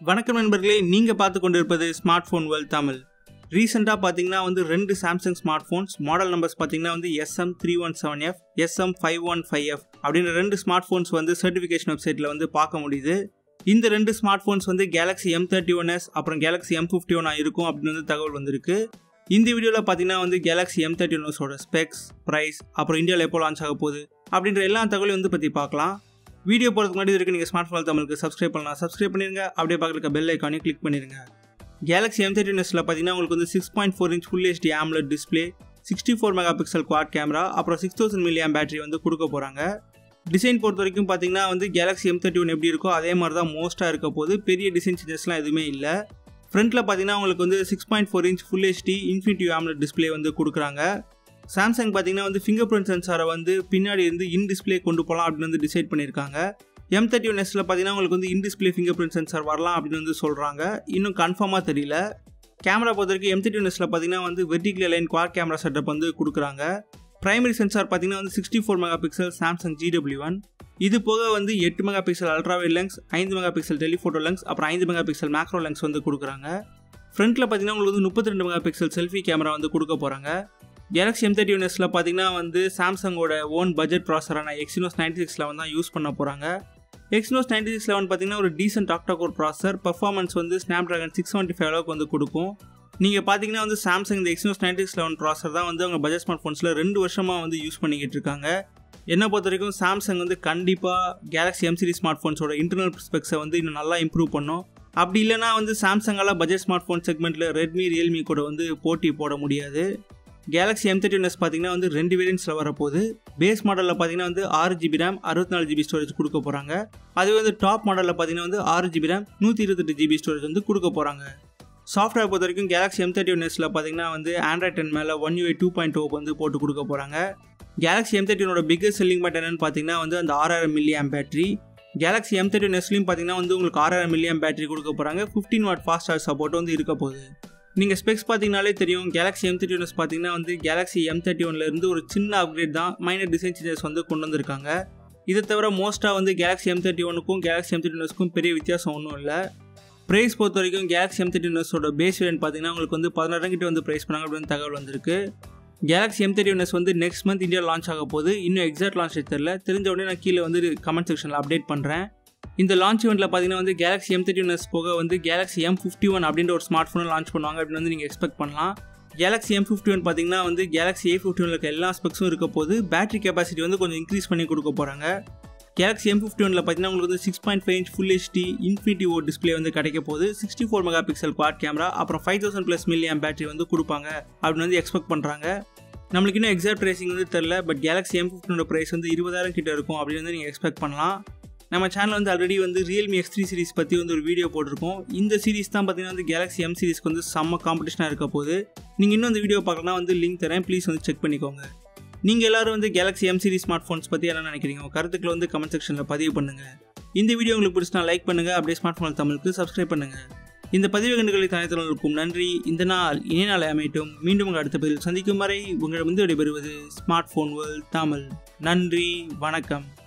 வணக்கம் நண்பர்களே, நீங்கள் பார்த்து கொண்டிருப்பது ஸ்மார்ட் ஃபோன் வேர்ல்ட் தமிழ். ரீசெண்டாக பார்த்தீங்கன்னா ரெண்டு Samsung smart phones model numbers பார்த்தீங்கன்னா SM317F SM515F அப்படின்ற ரெண்டு ஸ்மார்ட் ஃபோன்ஸ் சர்டிஃபிகேஷன் வெப்சைட்டில் பார்க்க முடியுது. இந்த ரெண்டு ஸ்மார்ட் ஃபோன்ஸ் Galaxy M31s அப்புறம் Galaxy M51 இருக்கும் அப்படின்னு தகவல் வந்திருக்கு. இந்த வீடியோவில் பார்த்தீங்கன்னா Galaxy M31s ஸ்பெக்ஸ், ப்ரைஸ், அப்புறம் இந்தியாவில் எப்போ லான்ச் ஆக போகுது அப்படின்ற எல்லா தகவலையும் பற்றி பார்க்கலாம். வீடியோ போகிறதுக்கு முன்னாடி இருக்கு நீங்கள் ஸ்மார்ட் ஃபோன் தமிழுக்கு சப்ஸ்கிரைப் பண்ணலாம், சப்ஸ்கிரைப் பண்ணிருங்க. அப்படியே பார்க்குற பெல் ஐக்கானையும் கிளிக் பண்ணிருங்க. Galaxy M31s பார்த்தீங்கன்னா உங்களுக்கு 6.4 inch Full HD AMOLED display, 64 megapixel quad camera, அப்புறம் 6000 mAh பேட்டரி கொடுக்க போகிறாங்க. டிசைன் பொறுத்த வரைக்கும் பார்த்தீங்கன்னா Galaxy M31 எப்படி இருக்கோ அதே மாதிரி தான் மோஸ்ட்டாக இருக்க போது. பெரிய டிசைன் சேஞ்சஸ்லாம் எதுவுமே இல்லை. ஃப்ரண்ட்டில் பார்த்தீங்கன்னா உங்களுக்கு 6.4 inch Full HD Infinity AMOLED display கொடுக்குறாங்க. சாம்சங் பார்த்தீங்கன்னா ஃபிங்கர் பிரிண்ட் சென்சாரை பின்னாடி இருந்து இன் டிஸ்பிளே கொண்டு போகலாம் அப்படின்னு டிசைட் பண்ணியிருக்காங்க. M31s பார்த்தீங்கன்னா உங்களுக்கு in display fingerprint sensor வரலாம் அப்படின்னு சொல்கிறாங்க. இன்னும் கன்ஃபார்மாக தெரியல. கேமரா பொறுத்த வரைக்கும் M31s பார்த்தீங்கன்னா vertical align quad camera setup கொடுக்குறாங்க. பிரைமரி சென்சார் பார்த்தீங்கன்னா 64 மெகாபிக்சல் சாம்சங் GW1. இது போக 8 megapixel ultra wide lens, 5 megapixel telephoto lens, அப்புறம் 5 மெகாபிக்சல் மேக்ரோ லென்ஸ் கொடுக்குறாங்க. ஃப்ரண்ட்டில் பார்த்தீங்கன்னா உங்களுக்கு 32 மெகாபிக்சல் செல்ஃபி கேமரா கொடுக்க போகிறாங்க. Galaxy M31s பார்த்தீங்கன்னா சாம்சங்கோட ஓன் பட்ஜெட் ப்ராசரான Exynos 9611 தான் யூஸ் பண்ண போகிறாங்க. Exynos 9611 பார்த்தீங்கன்னா ஒரு decent octa core processor, performance Snapdragon 675 அளவுக்கு கொடுக்கும். நீங்கள் பார்த்தீங்கன்னா சாம்சங் இந்த Exynos 9611 ப்ராசர் தான் அவங்க பட்ஜெட் ஸ்மார்ட் ஃபோன்ஸில் 2 வருஷமாக யூஸ் பண்ணிக்கிட்டு இருக்காங்க. என்னை பொறுத்த வரைக்கும் சாம்சங் கண்டிப்பாக Galaxy M series ஸ்மார்ட் ஃபோன்ஸோட இன்டர்னல் ஸ்பெக்ஸை இன்னும் நல்லா இம்ப்ரூவ் பண்ணும். அப்படி இல்லைனா சாம்சங்கால் பட்ஜெட் ஸ்மார்ட் ஃபோன் செக்மெண்ட்டில் ரெட்மி, ரியல்மி கூட போட்டி போட முடியாது. Galaxy M31s பார்த்தீங்கன்னா 2 வேரியன்ட்ஸில் வரப்போகுது. பேஸ் மாடலில் பார்த்தீங்கன்னா 6GB RAM 64GB ஸ்டோரேஜ் கொடுக்க போகிறாங்க. அதுவே டாப் மாடலில் பார்த்தீங்கன்னா 6GB RAM 128GB ஸ்டோரேஜ் கொடுக்க போகிறாங்க. சாஃப்ட்வேர் பொறுத்த வரைக்கும் Galaxy M31s பார்த்தீங்கன்னா Android 10 மேலே One UI 2.0 போட்டு கொடுக்க போகிறாங்க. Galaxy M31 biggest selling point என்னன்னு பார்த்தீங்கன்னா அந்த 6000 mAh பேட்டரி. Galaxy M31sலையும் பார்த்தீங்கன்னா உங்களுக்கு 6000 mAh பேட்டரி கொடுக்க போகிறாங்க. 15 வாட் ஃபாஸ்ட் சார்ஜ் சப்போர்ட் இருக்க போகுது. நீங்கள் ஸ்பெக்ஸ் பார்த்தீங்கனாலே தெரியும். Galaxy M31s பார்த்தீங்கன்னா Galaxy M31 ஒரு சின்ன அப்கிரேட் தான், மைனர் டிசைன் சேஞ்சஸ் கொண்டு வந்திருக்காங்க. இதை தவிர மோஸ்ட்டாக Galaxy M31க்கும் Galaxy M31sக்கும் பெரிய வித்தியாசம் ஒன்றும் இல்லை. ப்ரைஸ் பொறுத்த வரைக்கும் Galaxy M31s பேஸ் வேரியன்ட் பார்த்தீங்கன்னா உங்களுக்கு 16,000 கிட்ட ப்ரைஸ் பண்ணாங்க அப்படின்னு தகவல் வந்திருக்கு. Galaxy M31s next month India launch ஆக போகுது. இன்னும் எக்ஸாக்ட் லான்ச் தெரியல. தெரிஞ்ச உடனே நான் கீழே கமெண்ட் செக்ஷனில் அப்டேட் பண்ணுறேன். இந்த லான்ச் ஈவெண்ட்டில் பார்த்தீங்கன்னா Galaxy M31s போக Galaxy M51 அப்படின்ற ஒரு ஸ்மார்ட் ஃபோனை லான்ச் பண்ணுவாங்க அப்படின்னு நீங்கள் எக்ஸ்பெக்ட் பண்ணலாம். Galaxy M51 பார்த்தீங்கன்னா Galaxy A51 இருக்க எல்லா ஸ்பெக்ஸும் இருக்க போது. பேட்டரி கெப்பாசிட்டி கொஞ்சம் இன்க்ரீஸ் பண்ணி கொடுக்க போகிறாங்க. Galaxy M51 பார்த்தீங்கன்னா உங்களுக்கு 6.5 inch Full HD Infinity O display கிடைக்க போகுது. 64 மெகாபிக்சல் குவாட் கேமரா, அப்புறம் 5000+ mAh பேட்டரி கொடுப்பாங்க அப்படின்னு எக்ஸ்பெக்ட் பண்ணுறாங்க. நம்மளுக்கு இன்னும் எக்ஸாக்ட் ப்ரைஸிங் தெரில. பட் Galaxy M51 ப்ரைஸ் 20,000 கிட்ட இருக்கும் அப்படின்னு நீங்கள் எக்ஸ்பெக்ட் பண்ணலாம். நம்ம channel already Realme X3 series பற்றி ஒரு வீடியோ போட்டிருக்கோம். இந்த சீரிஸ் தான் பார்த்தீங்கன்னா Galaxy M சீரிஸ்க்கு செம்ம காம்படிஷனாக இருக்க போது. நீங்கள் இன்னும் இந்த வீடியோ பார்க்கலாம் லிங்க் தரேன், ப்ளீஸ் செக் பண்ணிக்கோங்க. நீங்கள் எல்லாரும் Galaxy M series smartphones பற்றி என்ன நினைக்கிறீங்க? கருத்துக்களை கமெண்ட் செக்ஷனில் பதிவு பண்ணுங்கள். இந்த வீடியோ உங்களுக்கு பிடிச்சினா லைக் பண்ணுங்கள். அப்படியே ஸ்மார்ட் ஃபோன் தமிழுக்கு சப்ஸ்கிரைப் பண்ணுங்கள். இந்த பதிவு கண்டுகளை தனித்தவர்களுக்கும் நன்றி. இந்த நாள் இணைய நாளை அமையட்டும். மீண்டும் உங்கள் அடுத்த பதிவில் சந்திக்கும் வரை உங்களிடம் விடைபெறுவது ஸ்மார்ட் ஃபோன் வேர்ல்ட் தமிழ். நன்றி, வணக்கம்.